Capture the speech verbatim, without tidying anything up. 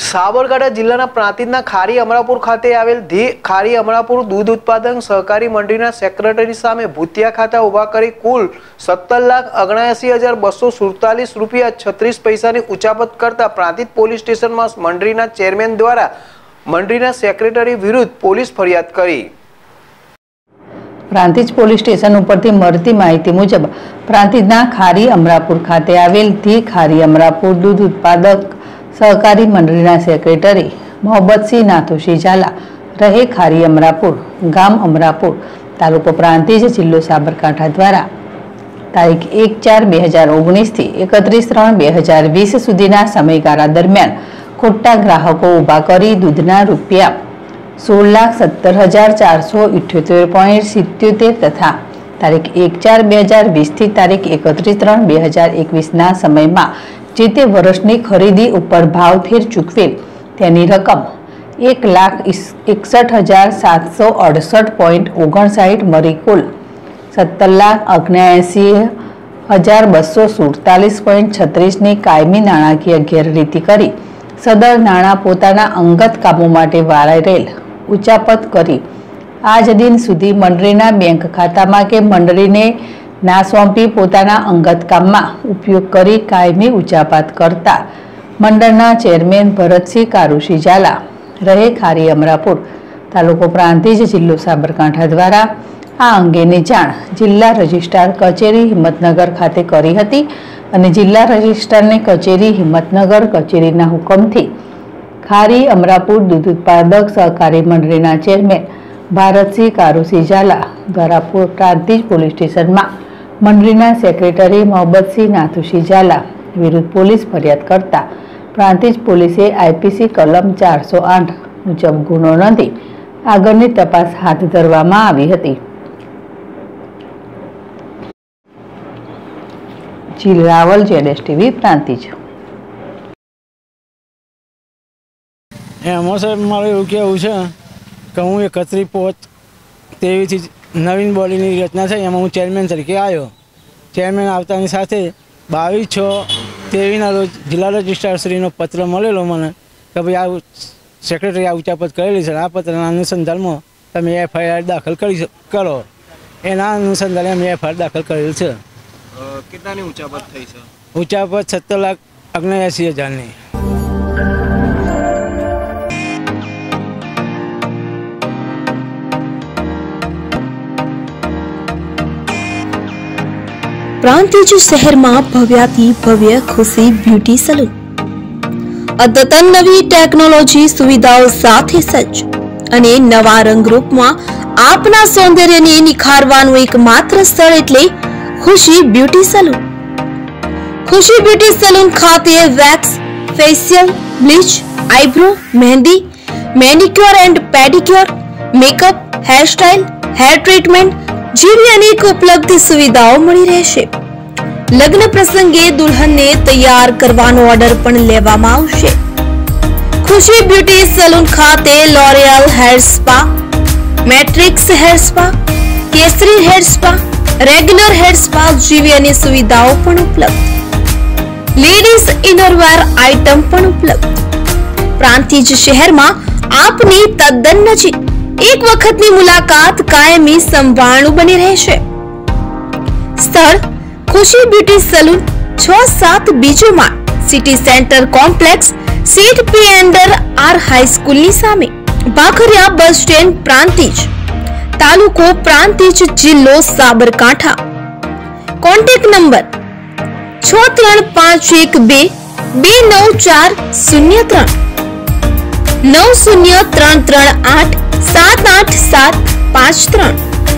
સાબરકાંઠા જિલ્લાના પ્રાંતિજના ખારી અમરાપુર ખાતે આવેલ ધી ખારી અમરાપુર દૂધ ઉત્પાદક સહકારી મંડળીના સેક્રેટરી સામે ભૂતિયા ખાતા ઉભા કરી કુલ સત્તર લાખ ઓગણએંસી હજાર બસો સુડતાલીસ રૂપિયા છત્રીસ પૈસાની ઉચાપત કરતા પ્રાંતિજ પોલીસ સ્ટેશનમાં મંડળીના ચેરમેન દ્વારા મંડળીના સેક્રેટરી વિરુદ્ધ પોલીસ ફરિયાદ કરી। પ્રાંતિજ પોલીસ સ્ટેશન ઉપરથી મળતી માહિતી મુજબ પ્રાંતિજના ખારી અમરાપુર ખાતે આવેલ ધી ખારી અમરાપુર દૂધ ઉત્પાદક सहकारी मंडळीना सेक्रेटरी मोहब्बतसिंह नाथुसिंह झाला रहे खारी अमरापुर गाम अमरापुर तालुको प्रांतिज जिल्लो साबरकांठा द्वारा तारीख एक चार बे हज़ार ओगनीस थी एकत्रीस त्रण बे हज़ार वीस सुधीना समयगाळा दरमियान खोटा ग्राहको उभा करी दूधना रूपिया सोल लाख सत्तर हज़ार चार सौ इठ्योतेर पॉइंट सित्योतेर तथा तारीख एक चार बे हज़ार वीस थी तारीख एकत्रीस त्रण बे हज़ार एकवीस ना समय में जे ते वर्षनी खरीदी उपर भावफेर चूकवेल तेनी रकम एक लाख एकसठ हज़ार सात सौ अड़सठ पॉइंट ओगणसाठ मरी कुल सत्तर लाख अग्नेसी हज़ार बसो सुड़तालीस पॉइंट छत्रीस ने कायमी नाणाकीय गैररीति करी सदर नाणा पोताना अंगत कामों माटे वापरेल उचापत करी आज दिन सुधी मंडळीना बैंक खाता में के मंडळी ने ना सौंपी पोताना अंगत काम में उपयोग करी कायमी उचापात करता मंडळना चेरमेन भरतसिंह कारुसिंह झाला रहे खारी अमरापुर तालुको प्रांतिज जिल्लो साबरकांठा द्वारा आ अंगेनी जाण जिल्ला रजिस्ट्रार कचेरी हिम्मतनगर खाते करी हती अने जिल्ला रजिस्ट्रारने कचेरी हिम्मतनगर कचेरीना हुकमथी खारी अमरापुर दूध उत्पादक सहकारी मंडळीना चेरमेन भारतसिंह कारुसिंह झाला द्वारा प्रांतिज पोलीस स्टेशन में मंडळीना सेक्रेटरी मोहब्बतसिंह नाथुसिंह झाला विरुद्ध पोलीस फरियाद करता प्रांतिज पोलीसे आईपीसी कलम चार सौ आठ मुजब गुनो नोंधी आगळनी तपास हाथ धरवामां आवी हती। जील रावल जेडेस टीवी प्रांतिज। एमां साहेब मारे एवुं कहेवुं छे के हूँ एकत्रीस पोच तेवीस नवीन बॉडीनी रचना है एम हूँ चेरमेन तरीके आयो। चेरमेन आवतानी साथे बावीस छ तेवीसना रोज जिला रजिस्ट्रारश्रीनो पत्र मळेलो मने के भाई आ सेक्रेटरी आ उचापत करेली छे आ पत्रना अनुसंधानमां तमे एफआईआर दाखल करी करो एना अनुसंधाने अमे एफआईआर दाखल करेल छे। केटलानी उचापत थई छे? उचापत सत्तर लाख ओगणएंसी हज़ार नी। प्रांतिज शहर में भव्याति भव्य खुशी ब्यूटी सलून अद्यतन नवी टेक्नोलॉजी सुविधाओं साथे सज्ज अने नवा रंगरूप में आपना सौंदर्यने निखारवानुं एकमात्र स्थळ एटले Khushi beauty salon. Khushi beauty salon खाते wax, facial, bleach, eyebrow, mehndi, manicure and pedicure, makeup, hair style, hair treatment जेवी अनेक उपलब्ध सुविधाओं मळी रहेशे। लग्न प्रसंगे दुल्हन ने तैयार करवानो ऑर्डर पण लेवामां आवशे। खुशी ब्यूटी सलून खाते L'Oreal hair spa, Matrix hair spa, Kesari hair spa, regular hair spa जेवी अनेक सुविधाओं पण उपलब्ध। लेडीज इनरवेर आइटम पण उपलब्ध। प्रांतिज शहर में आपनी तद्दन नजीक एक वखतनी मुलाकात कायमी संभाळनु बनी रहेशे। स्थळ खुशी ब्यूटी सलून छ सात बीजो माळ सिटी सेंटर कॉम्प्लेक्स सीट P and R high school नी सामे भाखरिया बस स्टेशन प्रांतिज तालुको प्रांतिज जिल्लो साबरकांठा। कॉन्टेक्ट नंबर छ त्रण पांच एक बे बे नौ चार शून्य त्रण नौ शून्य त्रण त्रण आठ सात आठ सात पांच त्रण।